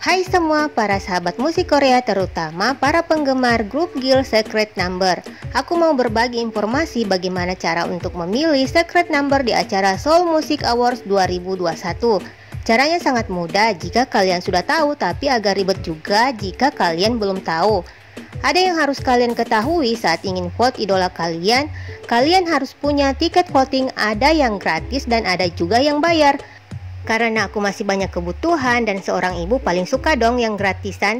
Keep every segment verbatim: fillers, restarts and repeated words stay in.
Hai semua para sahabat musik Korea, terutama para penggemar grup G I L Secret Number. Aku mau berbagi informasi bagaimana cara untuk memilih Secret Number di acara Seoul Music Awards dua ribu dua puluh satu. Caranya sangat mudah jika kalian sudah tahu, tapi agak ribet juga jika kalian belum tahu. Ada yang harus kalian ketahui saat ingin vote idola kalian. Kalian harus punya tiket voting, ada yang gratis dan ada juga yang bayar. Karena aku masih banyak kebutuhan dan seorang ibu paling suka dong yang gratisan.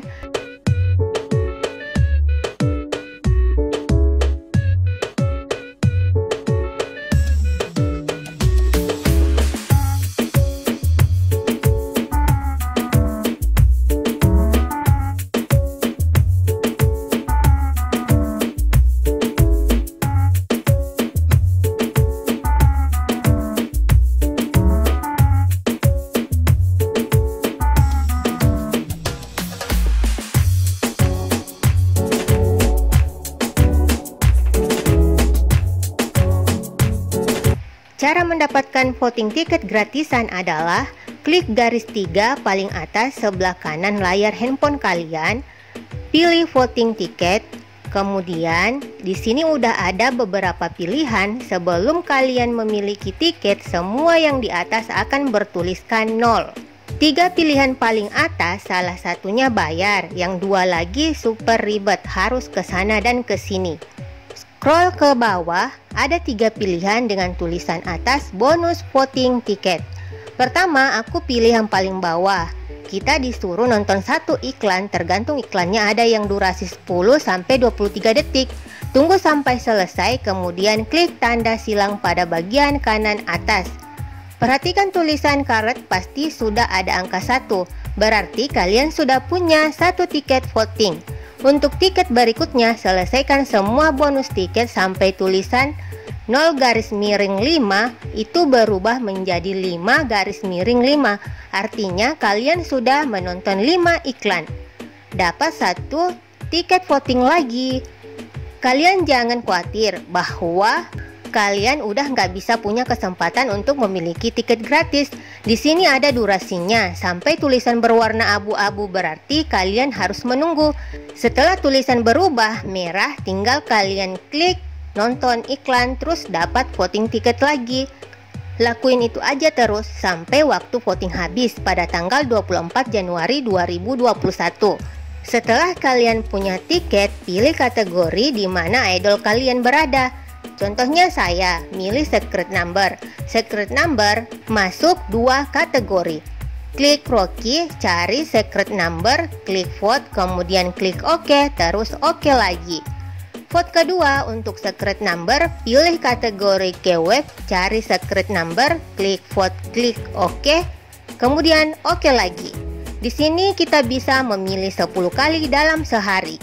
Cara mendapatkan voting tiket gratisan adalah klik garis tiga paling atas sebelah kanan layar handphone kalian, pilih voting tiket, kemudian di sini udah ada beberapa pilihan. Sebelum kalian memiliki tiket, semua yang di atas akan bertuliskan nol. Tiga pilihan paling atas salah satunya bayar, yang dua lagi super ribet, harus ke sana dan ke sini. Scroll ke bawah, ada tiga pilihan dengan tulisan atas bonus voting tiket. Pertama, aku pilih yang paling bawah. Kita disuruh nonton satu iklan, tergantung iklannya, ada yang durasi sepuluh sampai dua puluh tiga detik. Tunggu sampai selesai, kemudian klik tanda silang pada bagian kanan atas. Perhatikan tulisan karet, pasti sudah ada angka satu. Berarti kalian sudah punya satu tiket voting. Untuk tiket berikutnya, selesaikan semua bonus tiket sampai tulisan nol garis miring lima itu berubah menjadi lima garis miring lima. Artinya kalian sudah menonton lima iklan. Dapat satu tiket voting lagi. Kalian jangan khawatir bahwa kalian udah nggak bisa punya kesempatan untuk memiliki tiket gratis. Di sini ada durasinya sampai tulisan berwarna abu-abu, berarti kalian harus menunggu. Setelah tulisan berubah merah, tinggal kalian klik nonton iklan, terus dapat voting tiket lagi. Lakuin itu aja terus sampai waktu voting habis pada tanggal dua puluh empat Januari dua ribu dua puluh satu. Setelah kalian punya tiket, pilih kategori di mana idol kalian berada. Contohnya saya milih Secret Number. Secret Number masuk dua kategori. Klik Rocky, cari Secret Number, klik vote, kemudian klik OK, terus OK lagi. Vote kedua untuk Secret Number, pilih kategori keyword, cari Secret Number, klik vote, klik OK, kemudian OK lagi. Di sini kita bisa memilih sepuluh kali dalam sehari.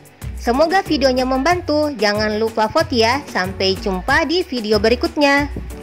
Semoga videonya membantu. Jangan lupa vote ya. Sampai jumpa di video berikutnya.